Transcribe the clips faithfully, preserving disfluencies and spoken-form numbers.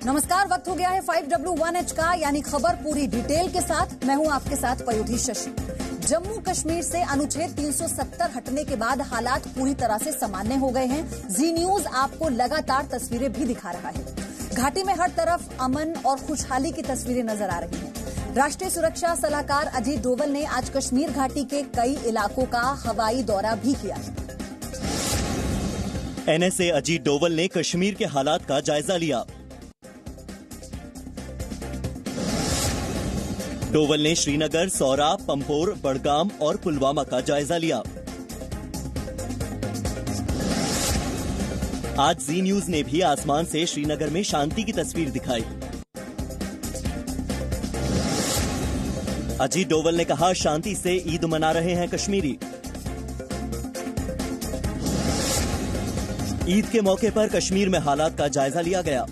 नमस्कार, वक्त हो गया है फाइव डब्ल्यू वन एच का, यानी खबर पूरी डिटेल के साथ। मैं हूं आपके साथ पयोधी शशि। जम्मू कश्मीर से अनुच्छेद तीन सौ सत्तर हटने के बाद हालात पूरी तरह से सामान्य हो गए हैं। जी न्यूज आपको लगातार तस्वीरें भी दिखा रहा है। घाटी में हर तरफ अमन और खुशहाली की तस्वीरें नजर आ रही हैं। राष्ट्रीय सुरक्षा सलाहकार अजीत डोवल ने आज कश्मीर घाटी के कई इलाकों का हवाई दौरा भी किया है। N S A Ajit Doval ने कश्मीर के हालात का जायजा लिया। डोवल ने श्रीनगर, सौरा, पंपोर, बड़गाम और पुलवामा का जायजा लिया। आज जी न्यूज ने भी आसमान से श्रीनगर में शांति की तस्वीर दिखाई। अजीत डोवल ने कहा, शांति से ईद मना रहे हैं कश्मीरी। ईद के मौके पर कश्मीर में हालात का जायजा लिया गया।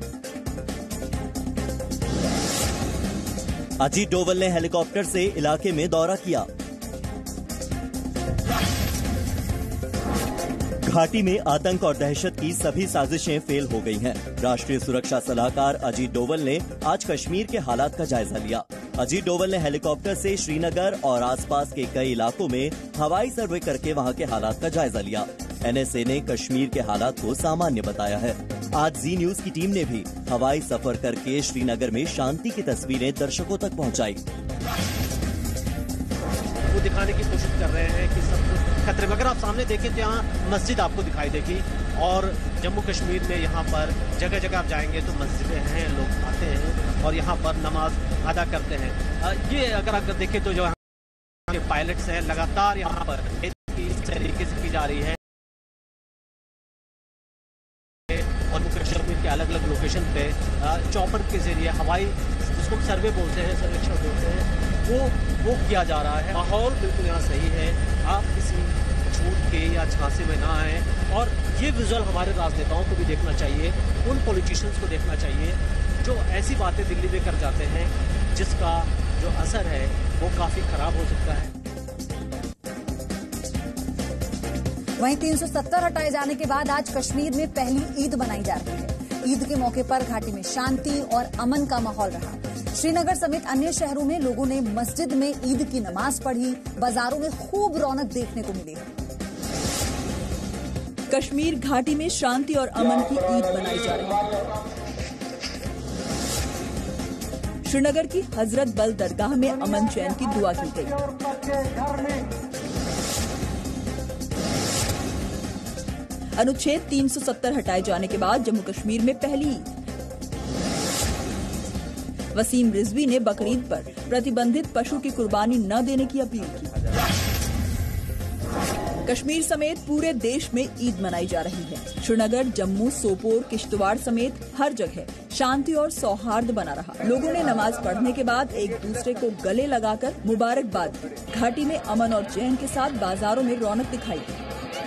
अजीत डोवल ने हेलीकॉप्टर से इलाके में दौरा किया। घाटी में आतंक और दहशत की सभी साजिशें फेल हो गई हैं। राष्ट्रीय सुरक्षा सलाहकार अजीत डोवल ने आज कश्मीर के हालात का जायजा लिया। अजीत डोवल ने हेलीकॉप्टर से श्रीनगर और आसपास के कई इलाकों में हवाई सर्वे करके वहां के हालात का जायजा लिया। एन एस ए ने कश्मीर के हालात को सामान्य बताया है। आज जी न्यूज की टीम ने भी हवाई सफर करके श्रीनगर में शांति की तस्वीरें दर्शकों तक पहुंचाई। वो दिखाने की कोशिश कर रहे हैं कि सब कुछ खतरे में। अगर आप सामने देखें तो यहाँ मस्जिद आपको दिखाई देगी, और जम्मू कश्मीर में यहाँ पर जगह जगह आप जाएंगे तो मस्जिदें हैं, लोग आते हैं और यहाँ पर नमाज अदा करते हैं। ये अगर आप देखें तो जो यहाँ के पायलट्स हैं, लगातार यहाँ पर इस तरीके से की जा रही है। और कश्मीर के अलग अलग लोकेशन पे चॉपर के जरिए हवाई, जिसको सर्वे बोलते हैं, सर्वेक्षण बोलते हैं, वो वो किया जा रहा है। माहौल बिल्कुल यहाँ सही है। आप किसी छूट के या झांसे में ना आए। और ये विजुअल हमारे राजनेताओं को भी देखना चाहिए, उन पॉलिटिशियंस को देखना चाहिए जो ऐसी बातें दिल्ली में कर जाते हैं जिसका जो असर है वो काफी खराब हो सकता है। वहीं तीन सौ सत्तर हटाए जाने के बाद आज कश्मीर में पहली ईद मनाई जा रही है। ईद के मौके पर घाटी में शांति और अमन का माहौल रहा। श्रीनगर समेत अन्य शहरों में लोगों ने मस्जिद में ईद की नमाज पढ़ी। बाजारों में खूब रौनक देखने को मिली है। कश्मीर घाटी में शांति और अमन की ईद मनाई जा रही है। श्रीनगर की हजरत बल दरगाह में अमन चैन की दुआ की गई। अनुच्छेद तीन सौ सत्तर हटाए जाने के बाद जम्मू कश्मीर में पहली ईद। वसीम रिजवी ने बकरीद पर प्रतिबंधित पशु की कुर्बानी न देने की अपील की। कश्मीर समेत पूरे देश में ईद मनाई जा रही है। श्रीनगर, जम्मू, सोपोर, किश्तवाड़ समेत हर जगह शांति और सौहार्द बना रहा। लोगों ने नमाज पढ़ने के बाद एक दूसरे को गले लगाकर मुबारकबाद दी। घाटी में अमन और चैन के साथ बाजारों में रौनक दिखाई दी।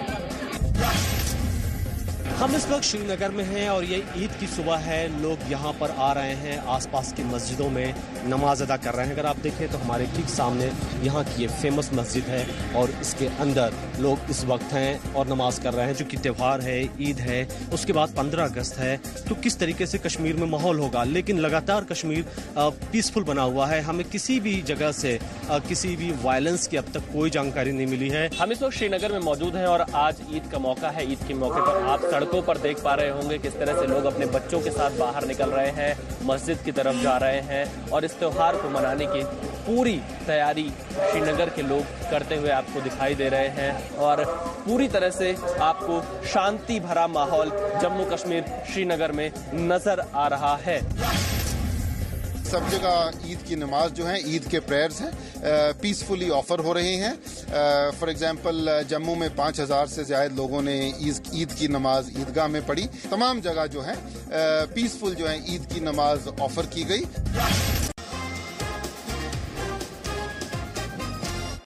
हम इस वक्त श्रीनगर में हैं और ये ईद की सुबह है। लोग यहाँ पर आ रहे हैं, आसपास की मस्जिदों में नमाज अदा कर रहे हैं। अगर आप देखें तो हमारे ठीक सामने यहाँ की ये फेमस मस्जिद है और इसके अंदर लोग इस वक्त हैं और नमाज कर रहे हैं। जो कि त्यौहार है, ईद है, उसके बाद पंद्रह अगस्त है, तो किस तरीके से कश्मीर में माहौल होगा। लेकिन लगातार कश्मीर पीसफुल बना हुआ है। हमें किसी भी जगह से आ, किसी भी वायलेंस की अब तक कोई जानकारी नहीं मिली है। हम इस वक्त श्रीनगर में मौजूद हैं और आज ईद का मौका है। ईद के मौके पर आप सड़कों पर देख पा रहे होंगे किस तरह से लोग अपने बच्चों के साथ बाहर निकल रहे हैं, मस्जिद की तरफ जा रहे हैं और इस त्योहार को मनाने की पूरी तैयारी श्रीनगर के लोग करते हुए आपको दिखाई दे रहे हैं। और पूरी तरह से आपको शांति भरा माहौल जम्मू कश्मीर श्रीनगर में नजर आ रहा है। सब जगह ईद की नमाज जो है, ईद के प्रेयर्स हैं, पीसफुली ऑफर हो रहे हैं। फॉर एग्जांपल जम्मू में पाँच हजार से ज्यादा लोगों ने ईद की नमाज ईदगाह में पढ़ी। तमाम जगह जो है पीसफुल जो है ईद की नमाज ऑफर की गई।